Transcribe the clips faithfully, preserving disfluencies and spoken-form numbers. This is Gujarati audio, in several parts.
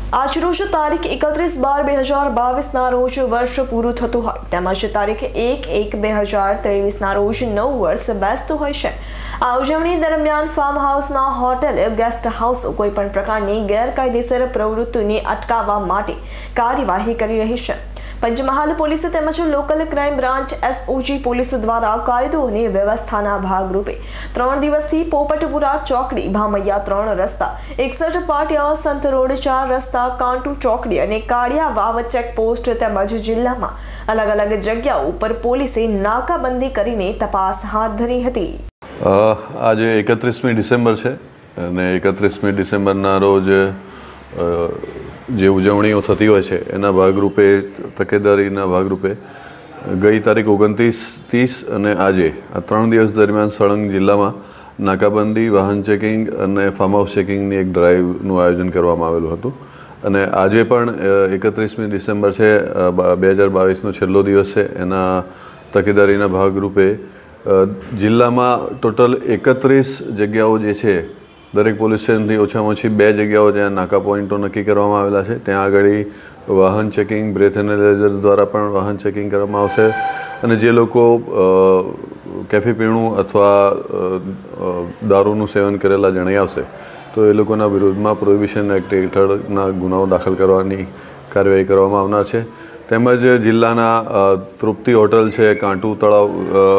આજરોજ તારીખ એકત્રીસ બાર બે હજાર બાવીસના રોજ વર્ષ પૂરું થતું હોય તેમજ તારીખ એક એક બે હજાર ત્રેવીસના રોજ નવ વર્ષ બેસતું હોય છે। આ ઉજવણી દરમિયાન ફાર્મ હાઉસમાં હોટેલ ગેસ્ટ હાઉસ કોઈપણ પ્રકારની ગેરકાયદેસર પ્રવૃત્તિને અટકાવવા માટે કાર્યવાહી કરી રહી છે। પંચમહાલ પોલીસ તેમજ local crime branch SOG police દ્વારા કાયદો અને વ્યવસ્થાના ભાગરૂપે ત્રણ દિવસથી પોપટપુરા ચોકડી ભામૈયા ત્રણ રસ્તા એકસઠ પાટિયા સંત રોડ ચાર રસ્તા કાંટુ ચોકડી અને કાળિયા વાવ ચેકપોસ્ટ તેમજ જિલ્લામાં અલગ અલગ જગ્યાઓ ઉપર પોલીસે નાકાબંધી કરીને તપાસ હાથ ધરી હતી। આજે એકત્રીસમી ડિસેમ્બર છે અને એકત્રીસમી ડિસેમ્બરના રોજ જે ઉજવણીઓ થતી હોય છે એના ભાગરૂપે તકેદારીના ભાગરૂપે ગઈ તારીખ ઓગણત્રીસ ત્રીસ અને આજે આ ત્રણ દિવસ દરમિયાન સળંગ જિલ્લામાં નાકાબંધી વાહન ચેકિંગ અને ફાર્મ હાઉસ ચેકિંગની એક ડ્રાઈવનું આયોજન કરવામાં આવેલું હતું અને આજે પણ એકત્રીસમી ડિસેમ્બર છે બે હજાર બાવીસનો છેલ્લો દિવસ છે। એના તકેદારીના ભાગરૂપે જિલ્લામાં ટોટલ એકત્રીસ જગ્યાઓ જે છે દરેક પોલીસ સ્ટેશનથી ઓછામાં ઓછી બે જગ્યાઓ ત્યાં નાકા પોઈન્ટો નક્કી કરવામાં આવેલા છે। ત્યાં આગળ વાહન ચેકિંગ બ્રેથ એનાલાઇઝર દ્વારા પણ વાહન ચેકિંગ કરવામાં આવશે અને જે લોકો કેફી પીણું અથવા દારૂનું સેવન કરેલા જણાઈ આવશે તો એ લોકોના વિરુદ્ધમાં પ્રોહિબિશન એક્ટ હેઠળના ગુનાઓ દાખલ કરવાની કાર્યવાહી કરવામાં આવનાર છે। તેમજ જિલ્લાના તૃપ્તિ હોટલ છે, કાંટુ તળાવ,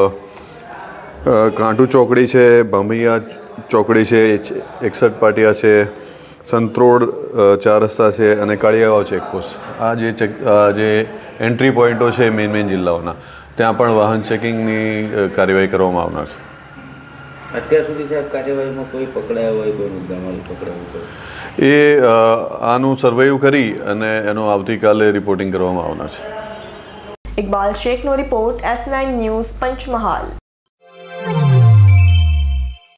કાંટુ ચોકડી છે, ભામૈયા ચોકડી છે, એકસઠ પાટિયા છે, સંતરોડ ચાર રસ્તા છે અને કાળિયાવાવ ચેકપોસ્ટ, આ જે ચેક જે એન્ટ્રી પોઈન્ટો છે મેઇન મેઇન જિલ્લાઓના ત્યાં પણ વાહન ચેકિંગની કાર્યવાહી કરવામાં આવનાર છે। અત્યાર સુધી સાહેબ કાર્યવાહીમાં કોઈ પકડાયા હોય, કોઈ મુદ્દામાં પકડાયું હોય એ આનું સર્વેયુ કરી અને એનો આવતીકાલે રિપોર્ટિંગ કરવામાં આવનાર છે। ઇકબાલ શેખનો report, S nine news, Panchmahal.